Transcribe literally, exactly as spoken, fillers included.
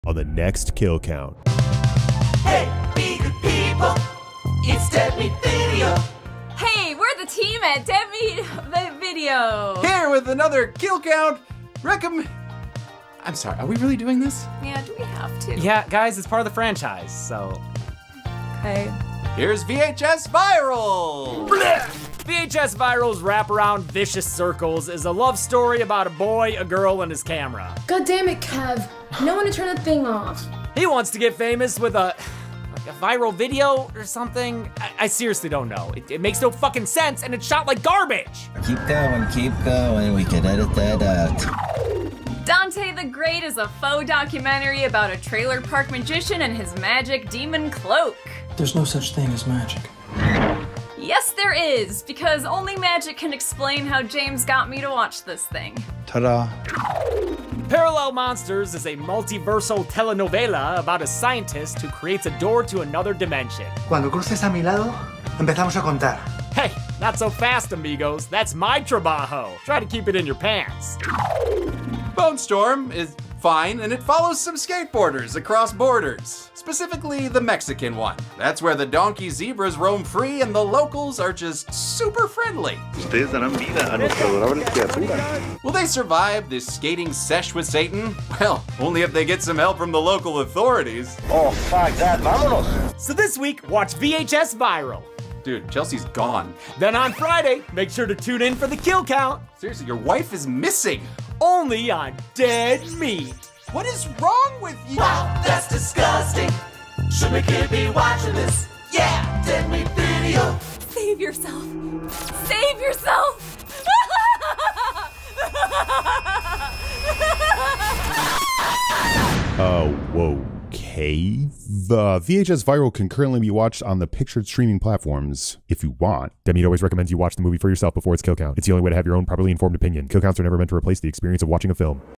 on the next kill count. Hey, be good people, it's Dead Meat Video. Hey, we're the team at Dead Meat Video. Here with another kill count. Recommend. I'm sorry, are we really doing this? Yeah, do we have to? Yeah, guys, it's part of the franchise, so. Okay. Here's V H S Viral. V H S Viral's wraparound vicious circles is a love story about a boy, a girl, and his camera. God damn it, Kev. No one to turn the thing off. He wants to get famous with a, like a viral video or something. I, I seriously don't know. It, it makes no fucking sense, and it's shot like garbage. Keep going, keep going. We can edit that out. Dante the Great is a faux documentary about a trailer park magician and his magic demon cloak. There's no such thing as magic. Yes, there is, because only magic can explain how James got me to watch this thing. Ta-da. Parallel Monsters is a multiversal telenovela about a scientist who creates a door to another dimension. Cuando cruces a mi lado, empezamos a contar. Hey, not so fast, amigos. That's my trabajo. Try to keep it in your pants. Bone Storm is fine, and it follows some skateboarders across borders. Specifically, the Mexican one. That's where the donkey zebras roam free and the locals are just super friendly. Ustedes darán vida a nuestra adorable criatura. Will they survive this skating sesh with Satan? Well, only if they get some help from the local authorities. Oh, fuck that, vámonos. So this week, watch V H S Viral. Dude, Chelsea's gone. Then on Friday, make sure to tune in for the kill count. Seriously, your wife is missing. Only on Dead Meat. What is wrong with you? Wow, that's disgusting. Should my kid be watching this? Yeah, Dead Meat Video. Save yourself. Save yourself. Uh, okay. The V H S Viral can currently be watched on the pictured streaming platforms if you want. Dead Meat always recommends you watch the movie for yourself before its kill count. It's the only way to have your own properly informed opinion. Kill counts are never meant to replace the experience of watching a film.